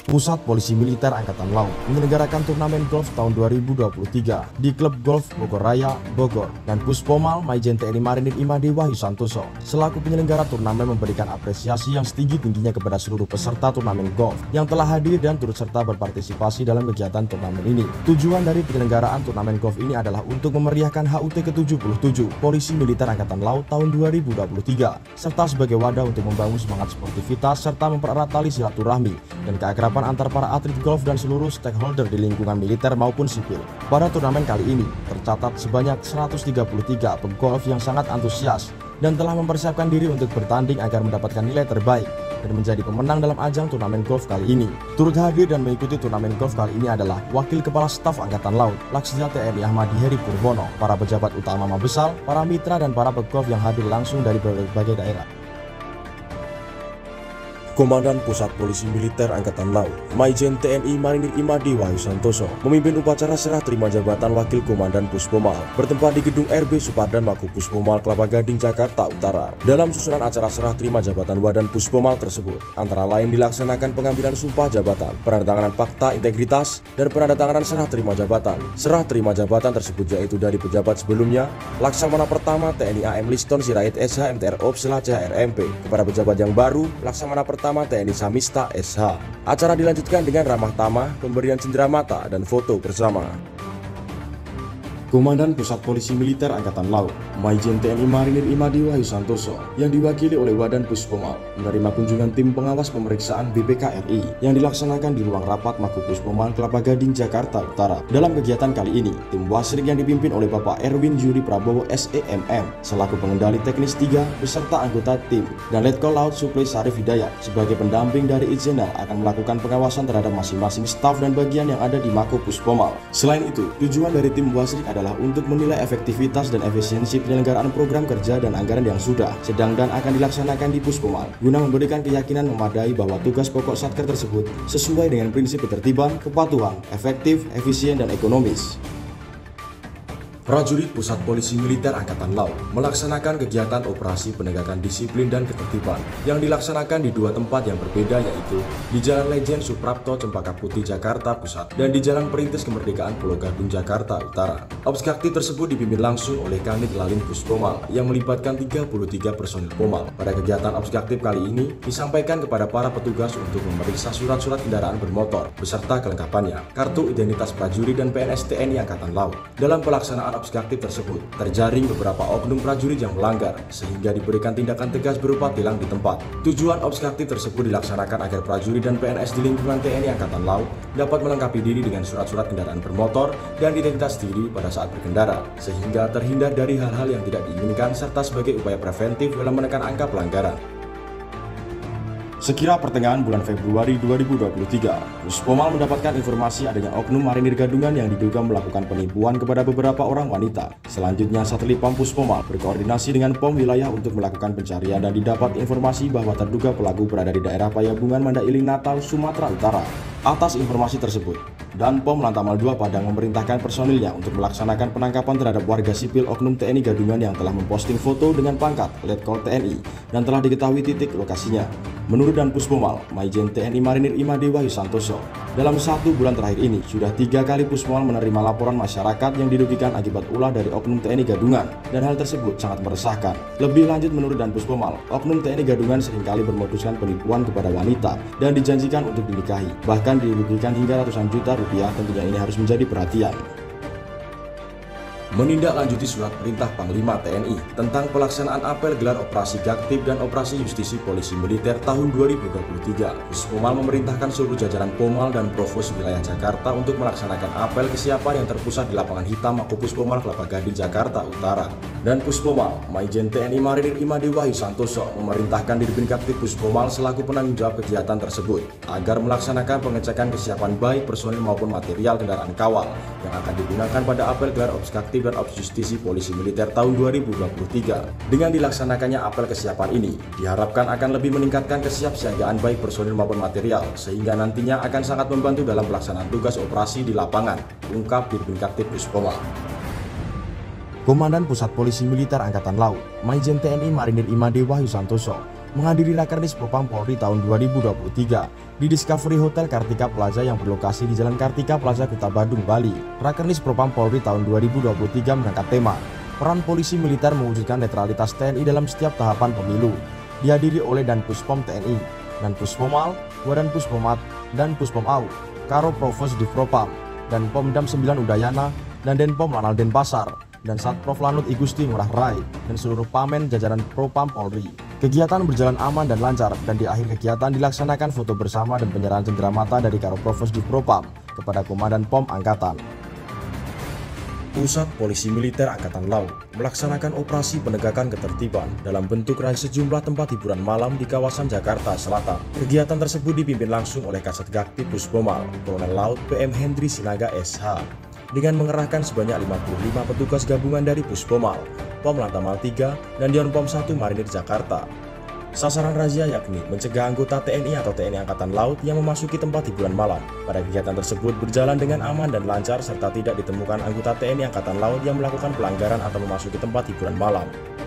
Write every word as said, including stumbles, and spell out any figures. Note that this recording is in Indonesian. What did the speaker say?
Pusat Polisi Militer Angkatan Laut menyelenggarakan turnamen golf tahun dua ribu dua puluh tiga di Klub Golf Bogor Raya, Bogor, dan Puspomal Maijen T N I Marinir Imade Wahyu Santoso selaku penyelenggara turnamen memberikan apresiasi yang setinggi-tingginya kepada seluruh peserta turnamen golf yang telah hadir dan turut serta berpartisipasi dalam kegiatan turnamen ini. Tujuan dari penyelenggaraan turnamen golf ini adalah untuk memeriahkan H U T ke tujuh puluh tujuh Polisi Militer Angkatan Laut tahun dua ribu dua puluh tiga, serta sebagai wadah untuk membangun semangat sportivitas serta mempererat tali silaturahmi dan keakraban antar para atlet golf dan seluruh stakeholder di lingkungan militer maupun sipil. Pada turnamen kali ini, tercatat sebanyak seratus tiga puluh tiga pegolf yang sangat antusias dan telah mempersiapkan diri untuk bertanding agar mendapatkan nilai terbaik dan menjadi pemenang dalam ajang turnamen golf kali ini. Turut hadir dan mengikuti turnamen golf kali ini adalah Wakil Kepala Staf Angkatan Laut, Laksda T N I Ahmadi Heri Purwono, para pejabat utama Mabesal, para mitra dan para pegolf yang hadir langsung dari berbagai daerah. Komandan Pusat Polisi Militer Angkatan Laut, Maijen T N I Marinir Imade Wahyu Santoso, memimpin upacara serah terima jabatan Wakil Komandan Puspomal bertempat di Gedung R B Supadan Mako Puspomal Kelapa Gading, Jakarta Utara. Dalam susunan acara serah terima jabatan Wadan Puspomal tersebut, antara lain dilaksanakan pengambilan sumpah jabatan, penandatanganan fakta integritas, dan penandatanganan serah terima jabatan. Serah terima jabatan tersebut yaitu dari pejabat sebelumnya, Laksamana Pertama T N I A M Liston Sirait S H M T R O P Sela C H R M P, kepada pejabat yang baru, Laksamana Pertama T N I Samista S H. Acara dilanjutkan dengan ramah tamah, pemberian cenderamata, dan foto bersama. Komandan Pusat Polisi Militer Angkatan Laut, Maijen T N I Marinir Imade Wahyu Santoso, yang diwakili oleh Wadan Puspomal, menerima kunjungan tim pengawas pemeriksaan B P K R I yang dilaksanakan di ruang rapat Mako Puspomal Kelapa Gading, Jakarta Utara. Dalam kegiatan kali ini, tim wasrik yang dipimpin oleh Bapak Erwin Yuri Prabowo S E M M selaku pengendali teknis tiga beserta anggota tim, dan Letkol Laut Supli Sarif Hidayat sebagai pendamping dari Itjenal akan melakukan pengawasan terhadap masing-masing staf dan bagian yang ada di Mako Puspomal. Selain itu, tujuan dari tim wasrik adalah adalah untuk menilai efektivitas dan efisiensi penyelenggaraan program kerja dan anggaran yang sudah, sedang, dan akan dilaksanakan di Puspomal guna memberikan keyakinan memadai bahwa tugas pokok Satker tersebut sesuai dengan prinsip ketertiban, kepatuhan, efektif, efisien, dan ekonomis. Prajurit Pusat Polisi Militer Angkatan Laut melaksanakan kegiatan operasi penegakan disiplin dan ketertiban yang dilaksanakan di dua tempat yang berbeda, yaitu di Jalan Lejen Suprapto Cempaka Putih Jakarta Pusat dan di Jalan Perintis Kemerdekaan Pulau Gadung Jakarta Utara. Obskakti tersebut dipimpin langsung oleh Kanit Lalin Puspomal yang melibatkan tiga puluh tiga personil Pomal. Pada kegiatan obskaktif kali ini disampaikan kepada para petugas untuk memeriksa surat-surat kendaraan bermotor beserta kelengkapannya, kartu identitas prajurit dan P N S T N I Angkatan Laut. Dalam pelaksanaan obskaktif tersebut terjaring beberapa oknum prajurit yang melanggar sehingga diberikan tindakan tegas berupa tilang di tempat. Tujuan obskaktif tersebut dilaksanakan agar prajurit dan P N S di lingkungan T N I Angkatan Laut dapat melengkapi diri dengan surat-surat kendaraan bermotor dan identitas diri pada saat berkendara sehingga terhindar dari hal-hal yang tidak diinginkan serta sebagai upaya preventif dalam menekan angka pelanggaran. Sekira pertengahan bulan Februari dua ribu dua puluh tiga, Puspomal mendapatkan informasi adanya oknum marinir gadungan yang diduga melakukan penipuan kepada beberapa orang wanita. Selanjutnya, satelit Pom Puspomal berkoordinasi dengan Pom Wilayah untuk melakukan pencarian dan didapat informasi bahwa terduga pelaku berada di daerah Payabungan, Mandailing, Natal, Sumatera Utara. Atas informasi tersebut, dan Pom Lantamal dua Padang memerintahkan personilnya untuk melaksanakan penangkapan terhadap warga sipil oknum T N I Gadungan yang telah memposting foto dengan pangkat Letkol T N I dan telah diketahui titik lokasinya. Menurut Dan Puspomal, Maijen T N I Marinir Imade Wahyu Santoso, dalam satu bulan terakhir ini sudah tiga kali Puspomal menerima laporan masyarakat yang dirugikan akibat ulah dari oknum T N I Gadungan, dan hal tersebut sangat meresahkan. Lebih lanjut, menurut Dan Puspomal, oknum T N I Gadungan seringkali bermoduskan penipuan kepada wanita dan dijanjikan untuk dinikahi, bahkan dirugikan hingga ratusan juta rupiah. Tentunya ini harus menjadi perhatian. Menindaklanjuti surat perintah Panglima T N I tentang pelaksanaan apel gelar operasi Gaktif dan operasi justisi polisi militer tahun dua ribu dua puluh tiga, Puspomal memerintahkan seluruh jajaran Pomal dan Provos wilayah Jakarta untuk melaksanakan apel kesiapan yang terpusat di lapangan hitam Mako Puspomal Kelapa Gading, Jakarta Utara. Dan Puspomal, Maijen T N I Marinir Imade Wahyu Santoso memerintahkan Dirjen Gaktif Puspomal selaku penanggung jawab kegiatan tersebut agar melaksanakan pengecekan kesiapan baik personil maupun material kendaraan kawal yang akan digunakan pada apel gelar obskaktif dan Ops Justisi Polisi Militer tahun dua ribu dua puluh tiga. Dengan dilaksanakannya apel kesiapan ini, diharapkan akan lebih meningkatkan kesiapsiagaan baik personil maupun material, sehingga nantinya akan sangat membantu dalam pelaksanaan tugas operasi di lapangan, ungkap Dirjen Gaktif Puspomal. Komandan Pusat Polisi Militer Angkatan Laut, Maijen T N I Marinir Imade Wahyu Santoso, menghadiri Rakernis Propam Polri tahun dua ribu dua puluh tiga di Discovery Hotel Kartika Plaza yang berlokasi di Jalan Kartika Plaza, Kota Badung, Bali. Rakernis Propam Polri tahun dua ribu dua puluh tiga mengangkat tema peran polisi militer mewujudkan netralitas T N I dalam setiap tahapan pemilu. Dihadiri oleh Dan Puspom T N I, Dan Puspomal, Wadan Puspomat, dan Puspom A U, Karo Provos Divpropam, dan Pomdam sembilan Udayana, dan Denpom Lanal Denpasar, dan Satprov Lanut Igusti Ngurah Rai, dan seluruh pamen jajaran Propam Polri. Kegiatan berjalan aman dan lancar, dan di akhir kegiatan dilaksanakan foto bersama dan penyerahan cenderamata dari Karo Provos Divpropam kepada Komandan Pom Angkatan. Pusat Polisi Militer Angkatan Laut melaksanakan operasi penegakan ketertiban dalam bentuk razia sejumlah tempat hiburan malam di kawasan Jakarta Selatan. Kegiatan tersebut dipimpin langsung oleh Kasat Gakti Puspomal, Kolonel Laut P M Hendri Sinaga S H, dengan mengerahkan sebanyak lima puluh lima petugas gabungan dari Puspomal, Pom Lantamal tiga, dan Dion Pom satu Marinir Jakarta. Sasaran razia yakni mencegah anggota T N I atau T N I Angkatan Laut yang memasuki tempat hiburan malam. Pada kegiatan tersebut berjalan dengan aman dan lancar serta tidak ditemukan anggota T N I Angkatan Laut yang melakukan pelanggaran atau memasuki tempat hiburan malam.